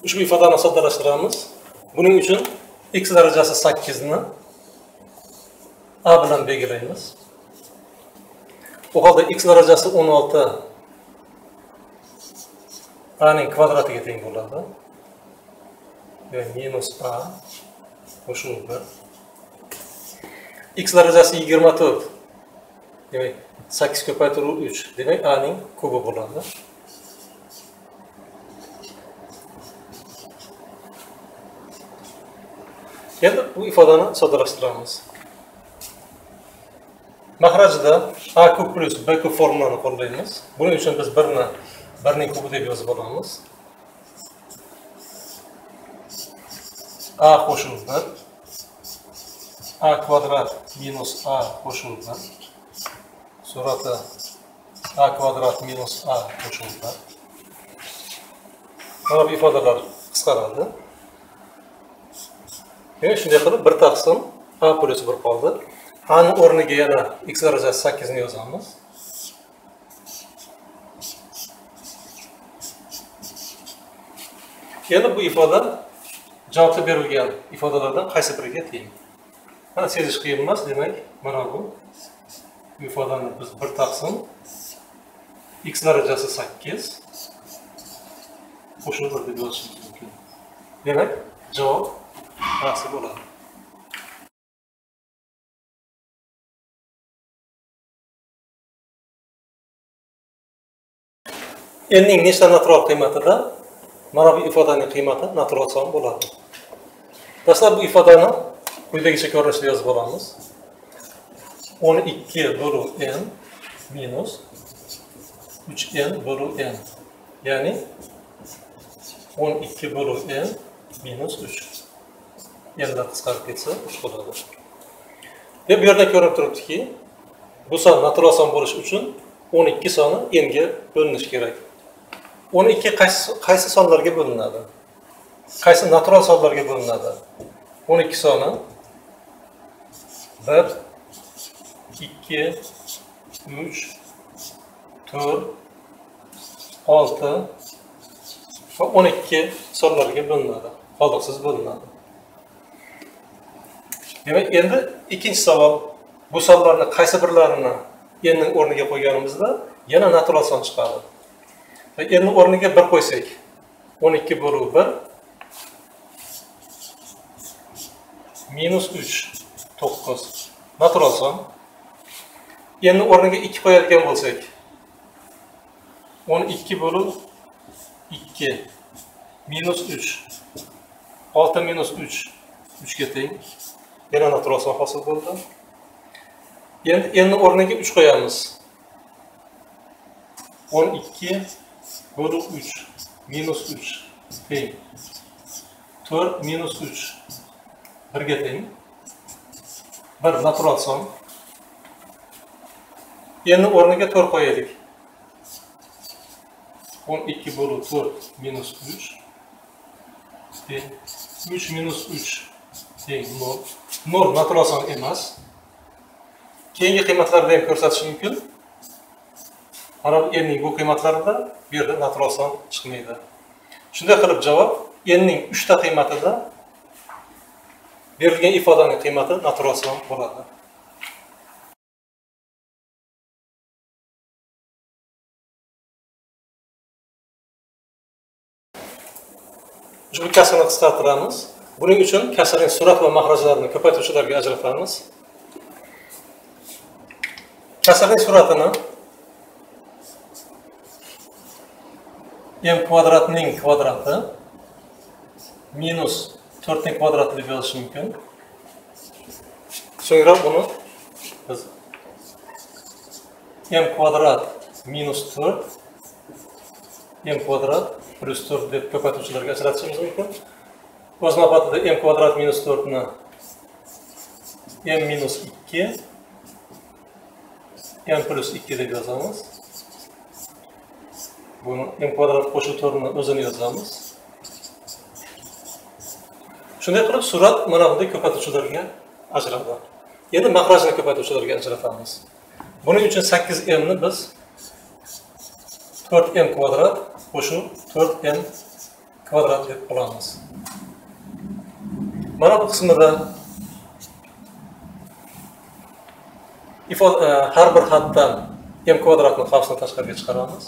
Ushbu ifodani soddalashtiramiz. Buning uchun x darajasi 8 ni a bilan belgilaymiz. Bu holda x darajasi 16 a ning kvadratiga teng bo'ladi. Minus a qo'shib 1. X darajasi 24. Demak 8 ko'paytiruv 3. Demak a ning kubi bo'ladi. Endi bu ifodani soddalashtiramiz. Mahrajda a kub plus b kub formulani qo'llaymiz. Buning uchun biz 1 ni 1 ning kubi deb yozib olamiz. A qo'shib 1 a kvadrat minus a qo'shib 1 surati a kvadrat minus a qo'shib 1. Mana bu ifodalar qisqaradi. Demak, shunday qilib 1 taqsim a plus 1 qoldi. A ning o'rniga yana x darajasi 8 ni yozamiz. Yana bu ifoda javobda berilgan ifodalardan qaysi biriga teng? Mana sezish qiyin emas, demak, mana bu ifodani biz 1 taqsim x darajasi 8 qo'shib 1 deb yozishimiz mumkin. Demak, javob A'si bo'ladi. N ning nechta natural qiymatida mana bu ifodaning qiymati natural son bo'ladi. Dastlab bu ifodani quyidagicha ko'rinishda yozib olamiz. 12 bölü n minus 3n bölü n. Ya'ni 12 bölü n minus 3. N'lar qisqarib ketsa 3 bo'ladi. Deb bu yerda ko'rinib turibdiki, bu son natural son bo'lish uchun 12 soni n ga bo'linishi kerak. 12 qaysi sonlarga bo'linadi? Qaysi natural sonlarga bo'linadi? 12 soni 1, 2, 3, 4, 6 va 12 sonlarga bo'linadi. Qoldiqsiz bo'linadi. Demak, endi ikkinchi savol, bu sonlarni qaysi birlarini n ning o'rniga qo'yganimizda yana natural son chiqadi. N ning o'rniga 1 qo'ysak, 12 bölü 1 minus 3 9 natural son. N ning o'rniga 2 qo'yadigan bo'lsak, 12 bölü 2 minus 3 6 minus 3 3 ga teng. Yana natural son hosil bo'ldi. Endi n ning o'rniga 3 qo'yamiz. 12 bölü 3 minus 3 teng. 4 minus 3 1 ga teng. 1 natural son. N ning o'rniga 4 qo'yaylik. 12 bölü 4 minus 3 teng. 3 minus 3 teng 0. 0 natural son emas. Keyingi qiymatlarni ham ko'rsatish mumkin. Mana bu n ning bu qiymatlarida bu yerda natural son chiqmaydi. Shunday qilib javob n ning 3 ta qiymatida berilgan ifodaning qiymati natural son bo'ladi. Ushbu kasrni qisqartiramiz. Buning uchun kasrning surat va mahrajlarini ko'paytiruvchilarga ajratamiz. Kasrning suratini m kvadratning kvadrati minus 4 ning kvadrati deb yozish mumkin. So'ngra buni biz m kvadrat minus 4 m kvadrat plus 4 deb ko'paytiruvchilarga ajratishimiz mumkin. O'z navbatida m kvadrat minus 4 ni m minus 2 m plus 2 deb yozamiz. Buni m kvadrat qo'shib 4 ni o'zini yozamiz. Shunday qilib surat mana bunday ko'paytiruvchilarga ajraladi. Endi mahrajni ko'paytiruvchilarga ajratamiz. Buning uchun 8m ni biz 4m kvadrat qo'shib 4m kvadrat deb olamiz. Mana bu qismida har bir xatdan m kvadratning qavsini tashqariga chiqaramiz.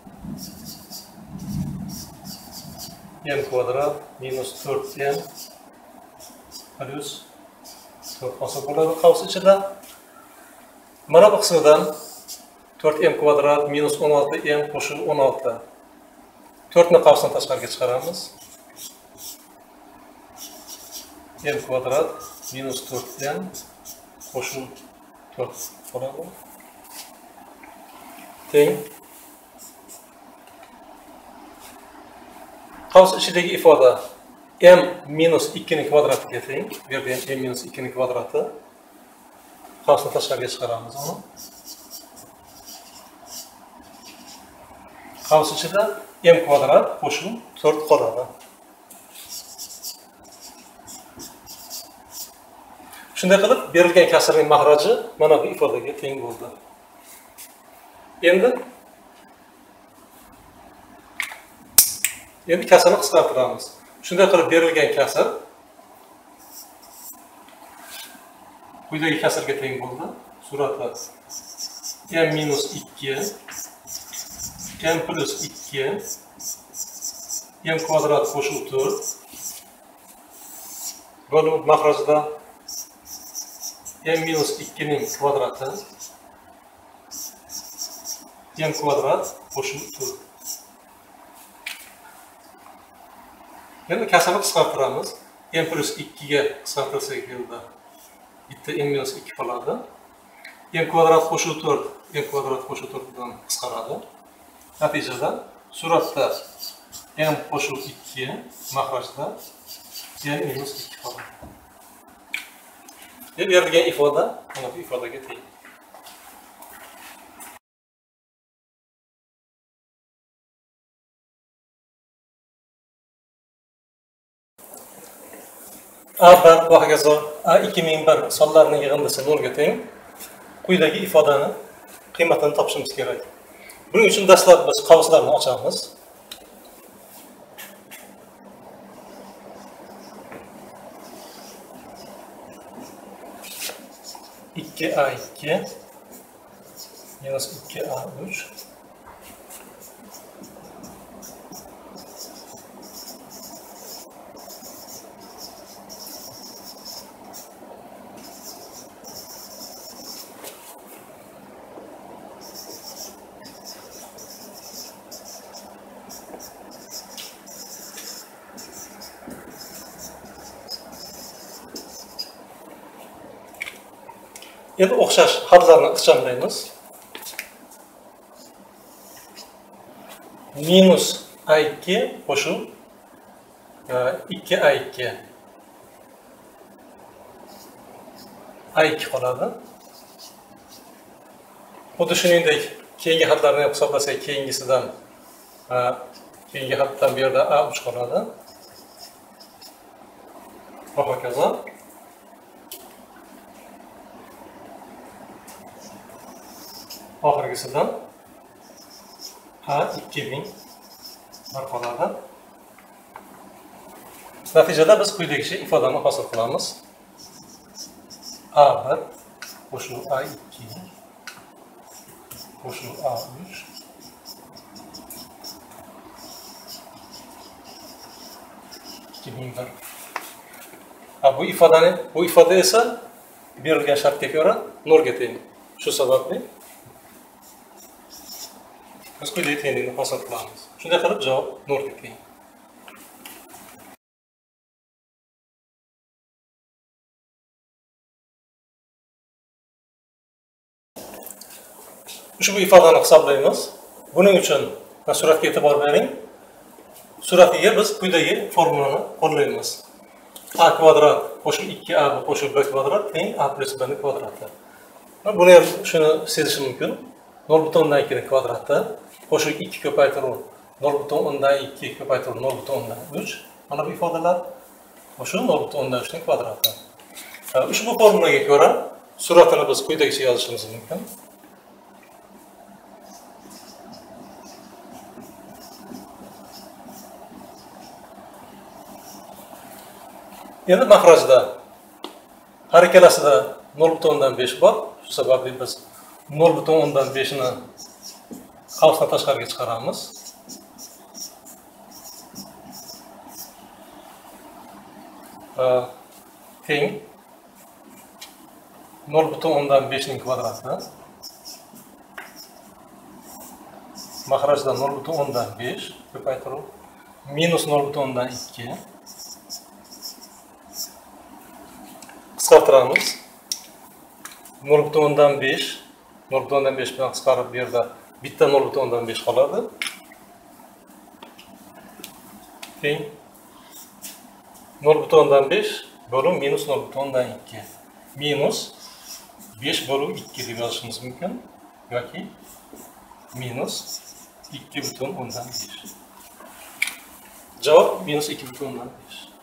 M kvadrat minus 4m plus 4 hosil bo'ladi qavs ichida. Mana bu qismidan 4m kvadrat minus 16m qo'shib 16. 4 ni qavsini tashqariga chiqaramiz. M kvadrat minus 4m qo'shib 4 bo'ladi. Teng. Qavs ichidagi ifoda m minus 2 ning kvadratiga teng. Bu yerda m minus 2 ning kvadrati. Qavsni tashqariga chiqaramiz uni. Qavs ichida m kvadrat qo'shib 4 qoladi. Shunday qilib berilgan kasrning mahraji mana bu ifodaga teng bo'ldi. Endi kasrni qisqartiramiz. Shunday qilib berilgan kasr quyidagi kasrga teng bo'ldi. Suratda m minus 2 m plus 2 m kvadrat qo'shib 4 bo'lib mahrajda m minus 2 ning kvadrati m kvadrat qo'shib 4. Endi kasrni qisqartiramiz. M plus 2 ga qisqartirsak yo'lda bitta m minus 2 qoladi. M kvadrat qo'shib 4, m kvadrat qo'shib 4 bilan qisqaradi. Natijada suratda m qo'shib 2 mahrajda m minus 2 qoladi. Deb berilgan ifoda mana bu ifodaga teng. A1 va hokazo A2001 sonlarining yig'indisi 0 ga teng. Quyidagi ifodani qiymatini topishimiz kerak. Buning uchun dastlab biz qavslarni ochamiz. A2 minus 2A3 Endi o'xshash hadlarni ixchamlaymiz. Minus A2 qo'shib 2A2 A2 qoladi. Xuddi shuningdek keyingi hadlarni ham hisoblasak, keyingisidan keyingi haddan bu yerda A3 qoladi. Va hokazo. Oxirgisidan A2000 qoladi. Natijada biz quyidagicha ifodani hosil qilamiz. A1 qo'shib A2 qo'shib A3 2001. Bu ifoda esa berilgan shartga ko'ra 0 ga teng. Shu sababli biz quyidagi tenglikni hosil qilamiz. Shunday qilib javob 0 ga teng. Ushbu ifodani hisoblaymiz. Buning uchun suratga e'tibor bering. Suratiga biz quyidagi formulani qo'llaymiz. A kvadrat qo'shib 2A qo'shib B kvadrat teng A plus B ning kvadrati. Buni ham shuni sezish mumkin. 0.2 kvadrati qo'shib 2 ko'paytiruv 0.2 ko'paytiruv 0.3. Mana bu ifodalar o'sha 0.3 ning kvadrati. Ushbu formulaga ko'ra suratini biz quyidagicha yozishimiz mumkin. Endi mahrajda har ikkalasida 0,5 bor. Shu sababli biz 0,5 ni qavsdan tashqariga chiqaramiz. Teng 0,5 ning kvadrati. Mahrajda 0,5 ko'paytiruv minus 0,2 qisqartiramiz. 0,5 bilan qisqarib bu yerda bitta 0,5 qoladi. Teng 0,5 bölü minus 0,2 minus 5 bölü 2 deb yozishimiz mumkin yoki minus 2,5. Javob minus 2,5.